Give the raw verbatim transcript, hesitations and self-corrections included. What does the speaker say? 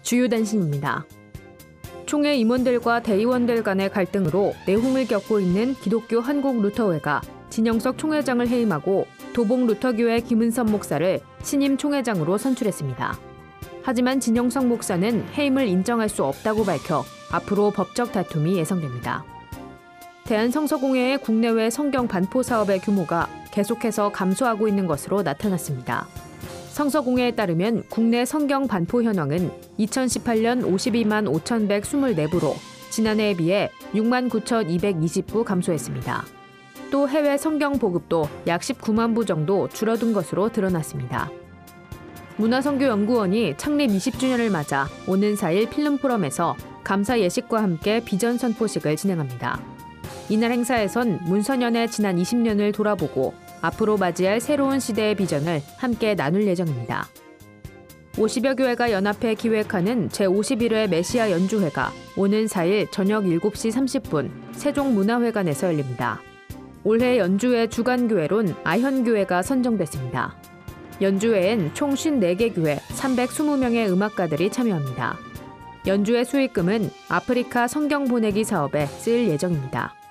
주요 단신입니다. 총회 임원들과 대의원들 간의 갈등으로 내홍을 겪고 있는 기독교 한국루터회가 진영석 총회장을 해임하고 도봉루터교회 김은선 목사를 신임 총회장으로 선출했습니다. 하지만 진영석 목사는 해임을 인정할 수 없다고 밝혀 앞으로 법적 다툼이 예상됩니다. 대한성서공회의 국내외 성경 반포 사업의 규모가 계속해서 감소하고 있는 것으로 나타났습니다. 성서공회에 따르면 국내 성경 반포 현황은 이천십팔 년 오십이만 오천백이십사 부로 지난해에 비해 육만 구천이백이십 부 감소했습니다. 또 해외 성경 보급도 약 십구만 부 정도 줄어든 것으로 드러났습니다. 문화선교연구원이 창립 이십 주년을 맞아 오는 사 일 필름포럼에서 감사 예식과 함께 비전 선포식을 진행합니다. 이날 행사에선 문선연의 지난 이십 년을 돌아보고 앞으로 맞이할 새로운 시대의 비전을 함께 나눌 예정입니다. 오십여 교회가 연합해 기획하는 제오십일 회 메시아 연주회가 오는 사 일 저녁 일곱 시 삼십 분 세종문화회관에서 열립니다. 올해 연주회 주간교회론 아현교회가 선정됐습니다. 연주회엔 총 오십사 개 교회 삼백이십 명의 음악가들이 참여합니다. 연주회 수익금은 아프리카 성경 보내기 사업에 쓰일 예정입니다.